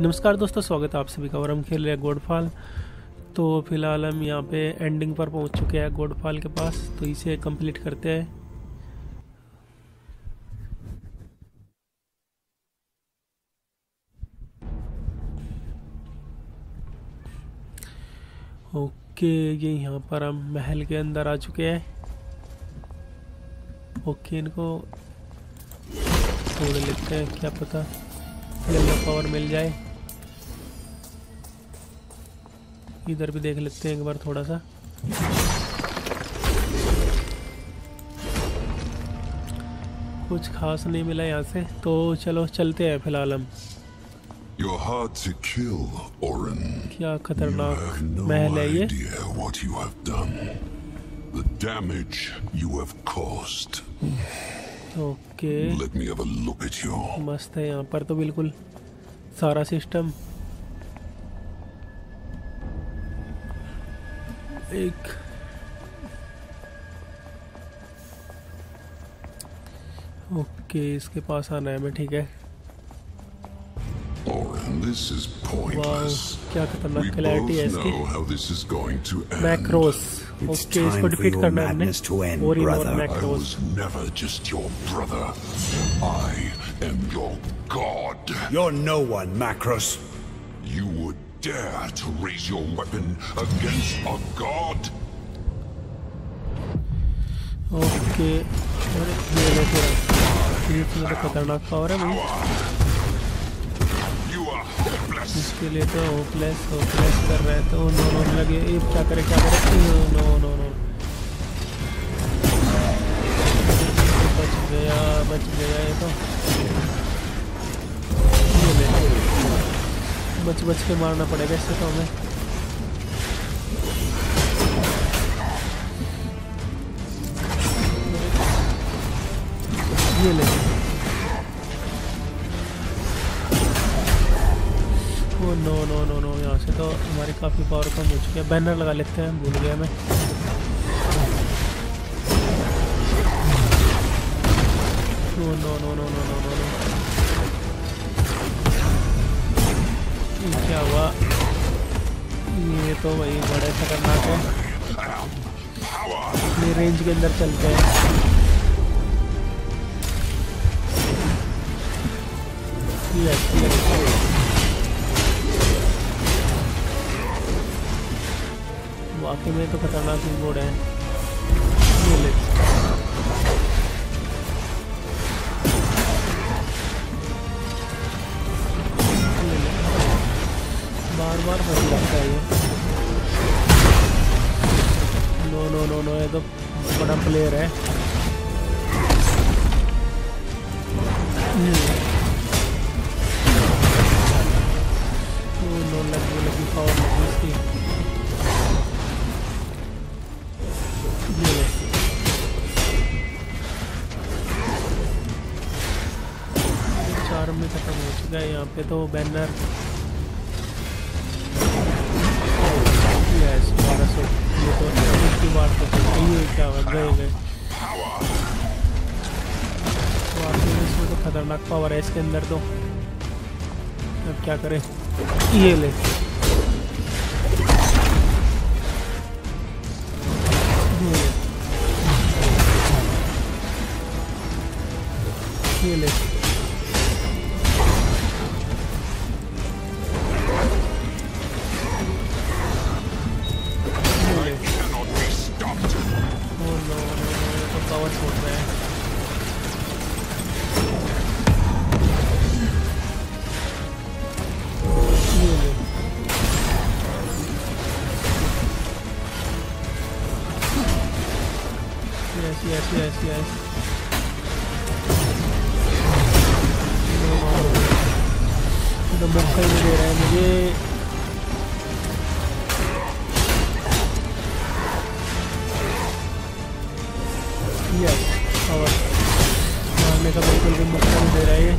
नमस्कार दोस्तों, स्वागत है आप सभी का। और हम खेल रहे हैं गॉडफॉल। तो फिलहाल हम यहाँ पे एंडिंग पर पहुँच चुके हैं गॉडफॉल के पास, तो इसे कंप्लीट करते हैं। ओके, ये यहाँ पर हम महल के अंदर आ चुके हैं। ओके, इनको तोड़ लेते हैं, क्या पता येलो पावर मिल जाए। इधर भी देख लेते हैं एक बार थोड़ा सा। कुछ खास नहीं मिला यहाँ से, तो चलो चलते हैं फिलहाल हम। You're hard to kill, Orin. क्या खतरनाक महल है ये। You have no idea what you have done. The damage you have caused. Okay, Let me have a look at you. मस्त है यहाँ पर तो बिल्कुल सारा सिस्टम। एक ओके, इसके पास आना है मैं, ठीक है। Orin, this is pointless. क्या खतरनाक We क्लैरिटी है both इसकी। know how this is going to end. मैक्रोस, It's ओके, इसको time for डिफीट your करना है हमने। madness to end, और brother. I मैक्रोस। was never just your brother. I am your god. You're no one, Macros. You would dare to raise your weapon against a god? Okay, अरे ये ले तेरा, ये तो खतरनाक पावर है भाई। You are hopeless. इसके लिए तो होपलेस कर रहे हैं, तो नो लगे। ये क्या करे नो नो नो, बच गया ये तो। ये ले, बच के मारना पड़ेगा इससे तो हमें। ये ले, ओ नो, यहाँ से तो हमारी काफ़ी पावर कम हो चुकी है। बैनर लगा लेते हैं, भूल गया मैं। ओ नो, क्या हुआ? ये तो वही बड़े खतरनाक है। ये रेंज के अंदर चलते हैं। वाकई में तो खतरनाक कीबोर्ड है। ये ले, बार फंस लगता है ये। नो, ये तो बड़ा प्लेयर है। लगी पावर लगी इसकी। ये ले, 4 में खत्म हो चुका है यहाँ पे तो बैनर। यस, 1200। ये तो इसकी बात तो ये क्या गए। वाकई में इसमें तो खतरनाक पावर है इसके अंदर तो। अब क्या करें? ये ले, ये ले, तो पावर छोड़ रहे हैं। Yes. तो मौका ही नहीं दे रहा है मुझे। यस, और मारने का बिल्कुल भी मौका नहीं दे रहा है ये।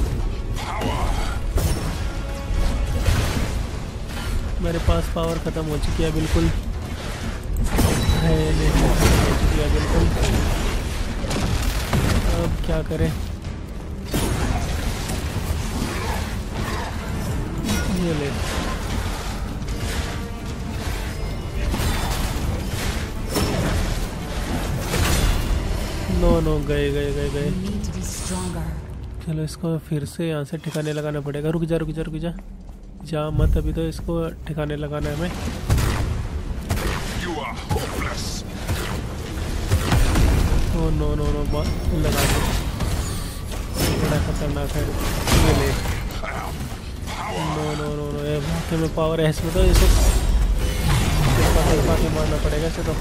मेरे पास पावर खत्म हो चुकी है बिल्कुल। है नहीं, हो चुकी है बिल्कुल। अब क्या करें? ये ले। नो नो, गए गए गए गए। चलो इसको फिर से यहाँ से ठिकाने लगाना पड़ेगा। रुक जा रुक जा रुक जा, जा मत, अभी तो इसको ठिकाने लगाना है हमें। ओ नो नो नो, लगा दो, बड़ा खतरनाक है। ये ले। नो नो नो नो, ये वाकई में पावर है इसमें, तो इसे के मारना पड़ेगा इसे तो।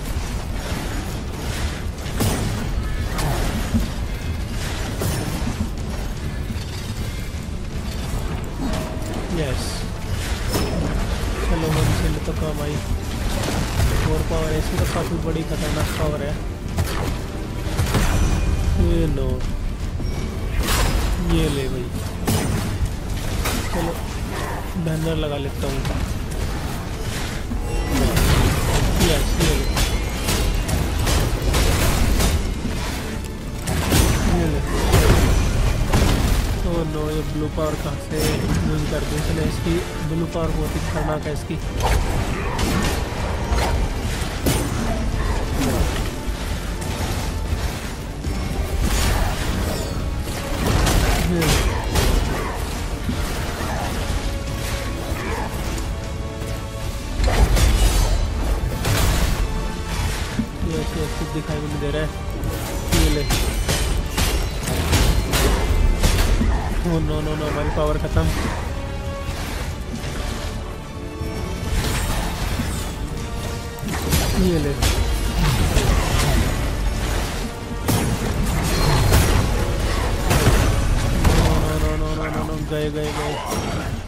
यस, चलो हमसे तो काम आई। और पावर है इसकी तो काफ़ी बड़ी खतरनाक पावर है। ये लो, ये ले भाई। चलो बैनर लगा लेता हूँ। यस, ये ले, ये ले। ओह नो, ये ब्लू पावर कहाँ से यूज कर दी इसने? इसकी ब्लू पावर बहुत ही खतरनाक है इसकी। कुछ दिखाई भी नहीं दे रहा है। ये ले। ओह नो नो नो, हमारी पावर खत्म। ये ले। No no no no no no, गए गए गए।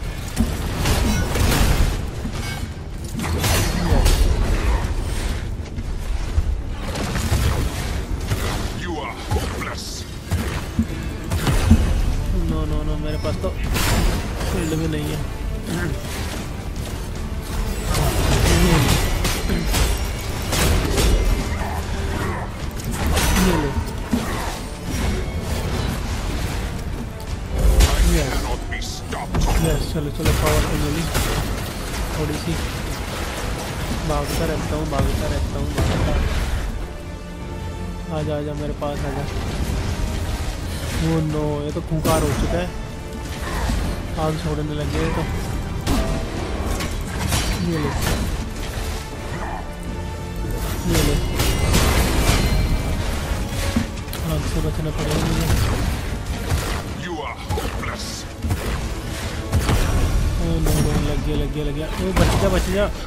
नो नो नो, मेरे पास तो फील्ड भी नहीं है। यस, चलो चलो, पावर तो मिली थोड़ी सी। भागता रहता हूँ भागता रहता हूँ भागता। आजा आजा मेरे पास आजा। वो नो, ये तो खूंखार हो चुका है, आग छोड़ने लग गए तो। ये ले, ये ले। आग से बचना पड़ेगा मुझे। ओ नो नो, लग गया लग गया लग गया। ओ बच जा बच जा।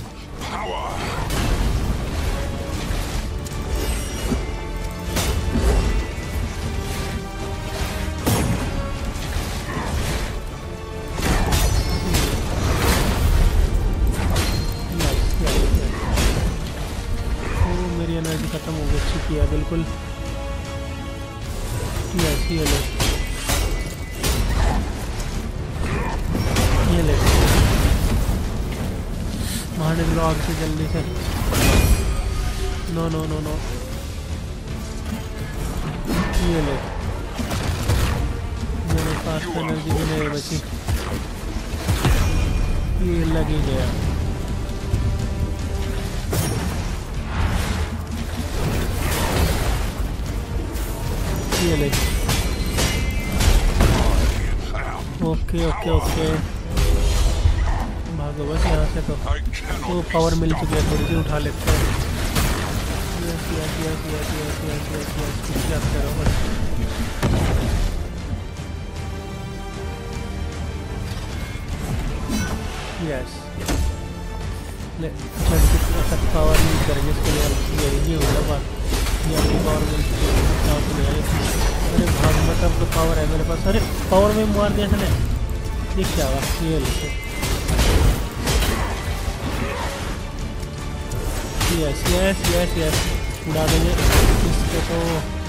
एनर्जी खत्म हो गई, अच्छी किया बिल्कुल। यस, ये ले, ये ले। बाहर निकलो आग से जल्दी से। नो नो नो नो, ये ले। मेरे पास एनर्जी भी नहीं बची। ये लग ही गया। ये ले। ओके ओके ओके, भागो बस यहाँ से। तो पावर मिल चुकी है, थोड़ी सी उठा लेते हैं। Yes yes yes yes yes yes yes yes, कुछ याद करो बस। यस ले, चल कितना तक पावर यूज करेंगे इसके लिए? यही होगा बात। ये अपनी पावर मिल चुकी है। अरे भाग मत, अब तो पावर है मेरे पास। अरे पावर में मार दिया इसने, ये क्या हुआ? ये लिखो। यस यस यस यस, उड़ा देंगे इसको तो।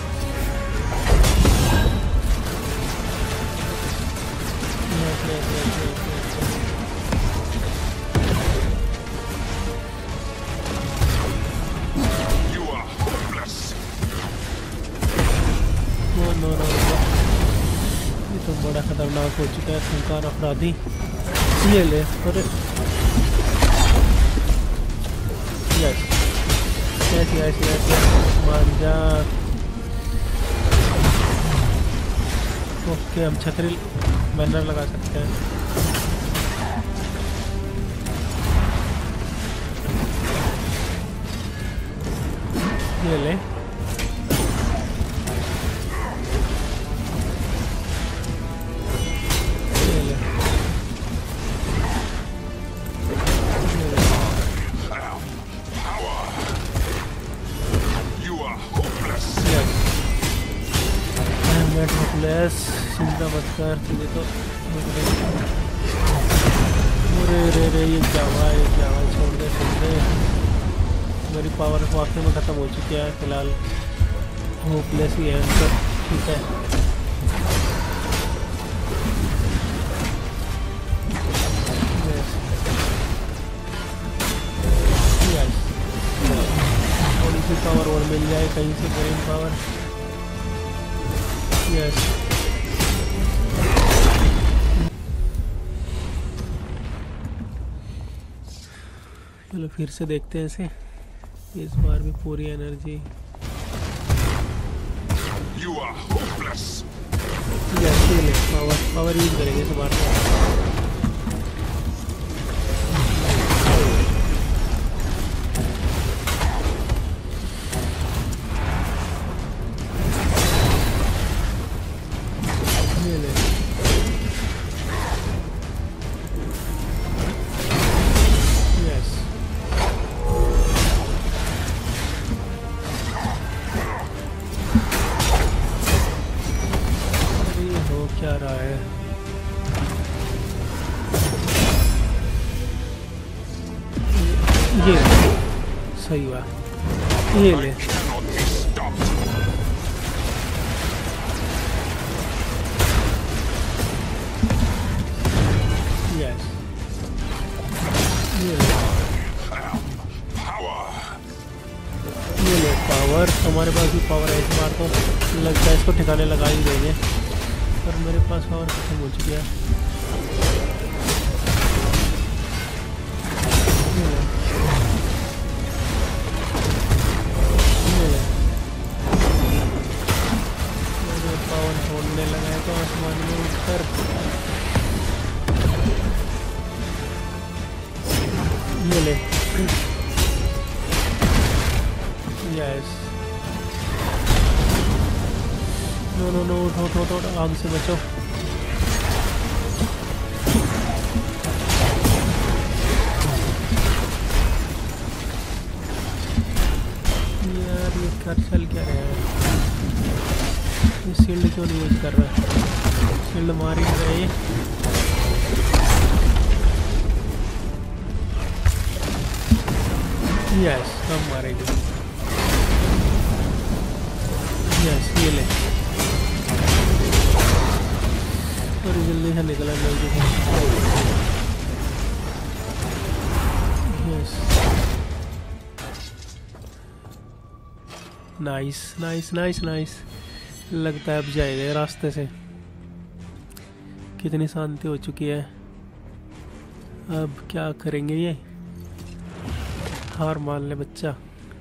Yes yes yes yes yes. No no, ये तो बड़ा खतरनाक हो चुका है, खूंखार अपराधी। ये ले। अरे यस, ऐसे ऐसे ऐसे मान जा। ओके, हम छतरी बैनर लगा सकते हैं। ये ले। ये ले। होपलेस, चिंता मत कर, तुझे तो रे ये क्या हुआ, छोड़ दे। मेरी पावर वाकई में ख़त्म हो चुकी है फिलहाल। होपलेस ही है अंदर, ठीक है। थोड़ी सी पावर और मिल जाए कहीं से, ब्रेन पावर। यस, चलो फिर से देखते हैं इसे, इस बार भी पूरी एनर्जी। पावर यूज करेंगे इस बार। क्या रहा है? ये सही हुआ, ये ले। यस, ये ले पावर। हमारे पास भी पावर है इस बार, तो लगता है इसको ठिकाने लगा ही देंगे। पर मेरे पास पावर खत्म हो चुकी है। पावर छोड़ने लगा है तो आसमान में उठकर ये ले। यस, नो, उठो, आग से बचो। यार ये कर चल क्या रहा है? ये शील्ड क्यों नहीं यूज कर रहा है? शील्ड मार ही रहा है। यस, हम मारेंगे। यस, ये ले। थोड़ी जल्दी से निकला जल्दी से। Yes, nice. लगता है अब जाएगा रास्ते से। कितनी शांति हो चुकी है। अब क्या करेंगे? ये हार मान ले बच्चा।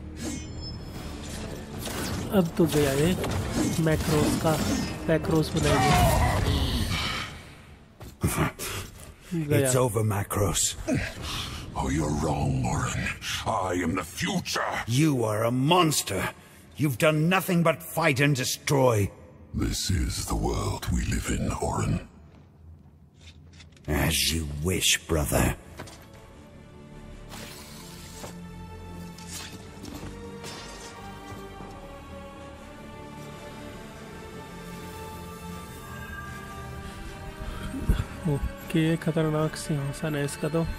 अब तो गया ये मैक्रोस का पैक्रोस बनाएंगे। It's over, Macros. Oh, you're wrong, Orin. I am the future. You are a monster. You've done nothing but fight and destroy. This is the world we live in, Orin. As you wish, brother. Okay, खतरनाक सिंहासन है इसका तो।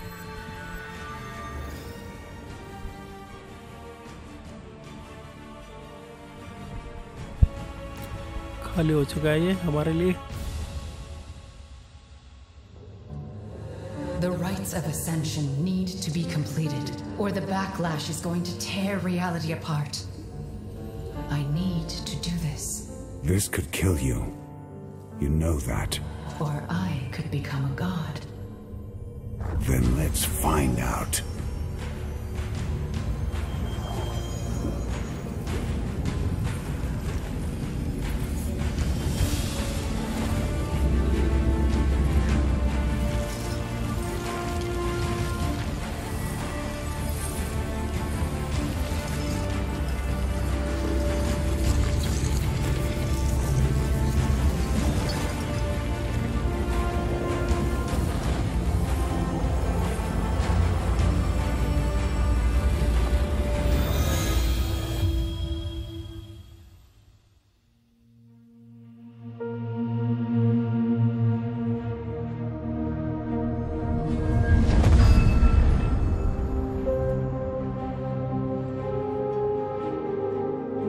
खाली हो चुका है ये हमारे लिए। The rites of ascension need to be completed, or the backlash is going to tear reality apart. I need to do this. This could kill you. You know that. Or I could become a god. Then let's find out.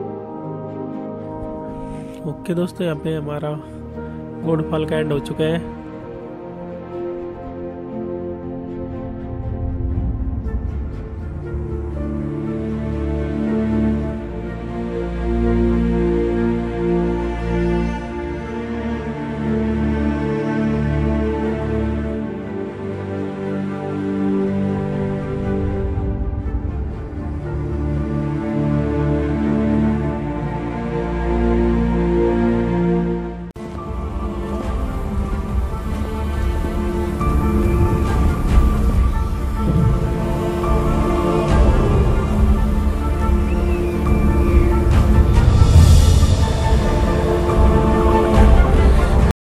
Okay दोस्तों, यहाँ पे हमारा गॉडफॉल का and हो चुका है।